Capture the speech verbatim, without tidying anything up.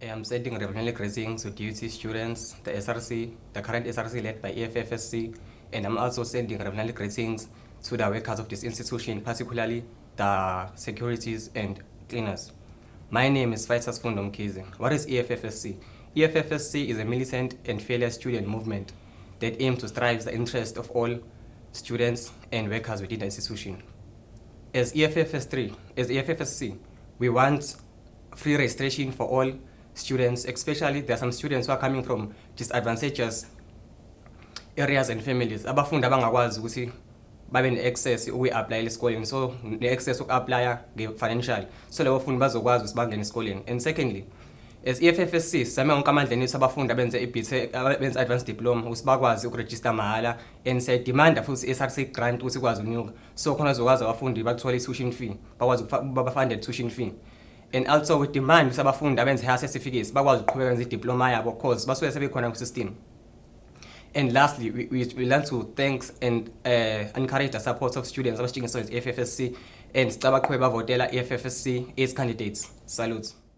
I'm sending revolutionary greetings to D U T students, the S R C, the current S R C led by E F F S C, and I'm also sending revolutionary greetings to the workers of this institution, particularly the securities and cleaners. My name is Vitus Fundo Mkhize. What is E F F S C? E F F S C is a militant and fearless student movement that aims to strive the interest of all students and workers within the institution. As E F F S three, as E F F S C, we want free registration for all students, especially there are some students who are coming from disadvantageous areas and families. Abafundi abangakwazi ukuthi babe ne-access ukuyi-applyela esikoleni, so ne-access uku-applya nge-financial, so labo bafundi bazokwazi ukuthi bangene esikoleni. And secondly, as E F F S C same wonke amandla ethu abafundi abenze i-B Tech, abenze advanced diploma ukuthi bakwazi ukuregister mahhala, and siyadimanda futhi i-S R C grant ukuthi ikwazi ukunyuka, so khona zokwazi abafundi bakuthole i-tuition fee, bakwazi babafande i-tuition fee. And also with demand ukuthi abafundi abenze higher certificates bakwazi ukuqhubeka benze i-diploma yabo cause basuke sebekhona ku-system. And lastly, we, we, we learn to thank and uh, encourage the support of students abashinga E F F S C and sicaba bavotela E F F S C as candidates. Salute.